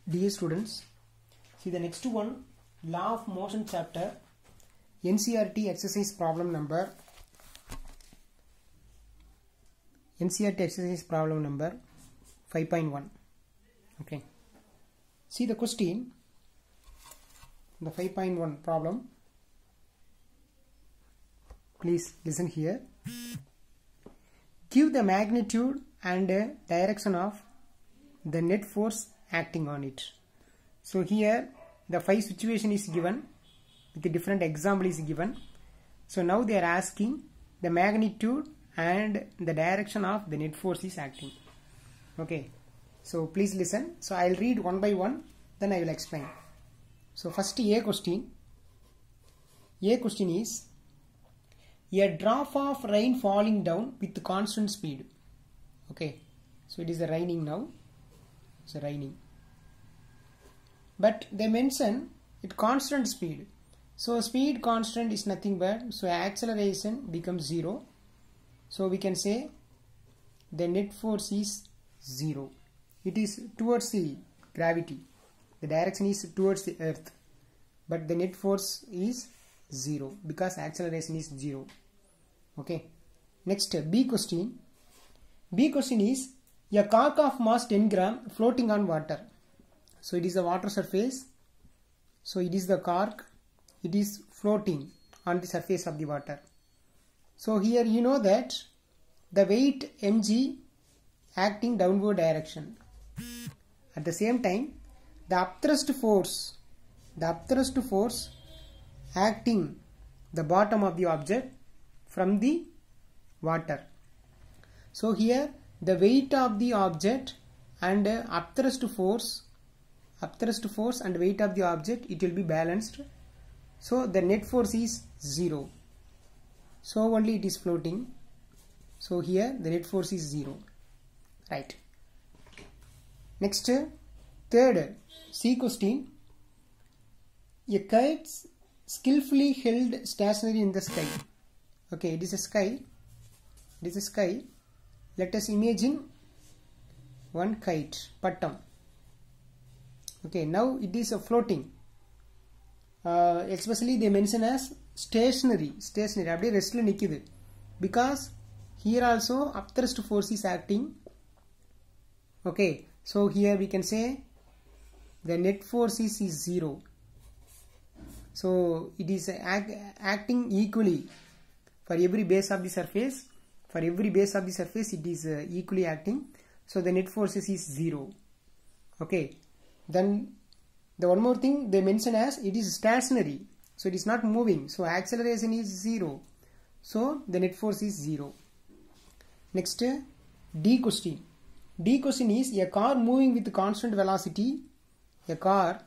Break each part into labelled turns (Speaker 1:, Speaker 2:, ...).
Speaker 1: Dear students, see the next one, law of motion chapter, NCERT exercise problem number 5.1. Okay, see the question, the 5.1 problem. Please listen here. Give the magnitude and direction of the net force acting on it. So here the 5 situation is given with a different example is given. So now they are asking the magnitude and the direction of the net force is acting. Okay, so please listen. So I will read one by one, then I will explain. So first A question is a drop of rain falling down with constant speed. Okay, so it is the raining now. It's raining, but they mention it constant speed. So speed constant is nothing but, so acceleration becomes 0. So we can say the net force is 0. It is towards the gravity. The direction is towards the earth, but the net force is 0 because acceleration is 0. Okay. Next B question. B question is a cork of mass 10 gram floating on water. So it is a water surface. So it is the cork. It is floating on the surface of the water. So here you know that the weight mg acting downward direction. At the same time, the upthrust force acting the bottom of the object from the water. So here the weight of the object and upthrust force and weight of the object, it will be balanced. So the net force is 0. So only it is floating. So here the net force is 0. Right. Next, third C question. A kite skillfully held stationary in the sky. Okay, it is a sky. It is a sky. Let us imagine one kite, pattam. Okay, now it is a floating. Especially they mention as stationary. Abdi restla nikkudu. Because here also upthrust force is acting. Okay, so here we can say the net force is 0. So it is acting equally for every base of the surface. For every base of the surface it is equally acting. So the net forces is 0. Okay, then the one more thing they mention as it is stationary. So it is not moving. So acceleration is 0. So the net force is 0. Next, D question. D question is a car moving with constant velocity. A car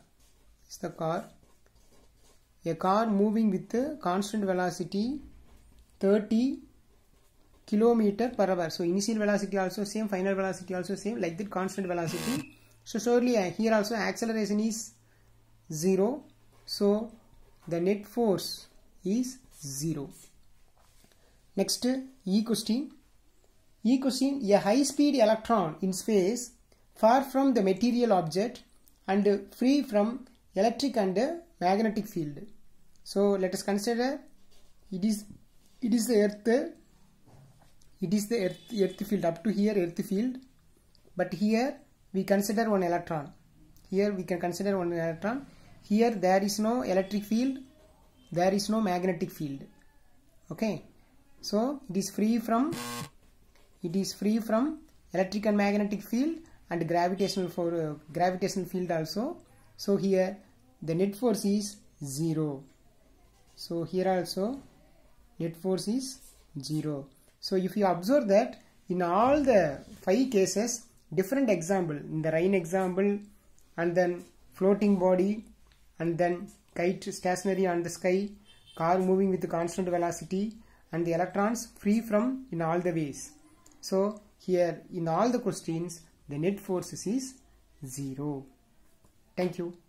Speaker 1: moving with constant velocity 30 km per hour. So initial velocity also same, final velocity also same, like that constant velocity. So surely here also acceleration is 0. So the net force is 0. Next, E question. E question, a high speed electron in space far from the material object and free from electric and magnetic field. So let us consider it is the earth. It is the earth field, up to here earth field, but here we consider one electron. Here we can consider one electron. Here there is no electric field, there is no magnetic field. Okay, so it is free from electric and magnetic field and gravitational field also. So here the net force is 0. So here also net force is 0. So if you observe that in all the 5 cases, different example, in the rain example, and then floating body, and then kite stationary on the sky, car moving with constant velocity, and the electrons free from in all the ways. So here in all the questions the net force is 0. Thank you.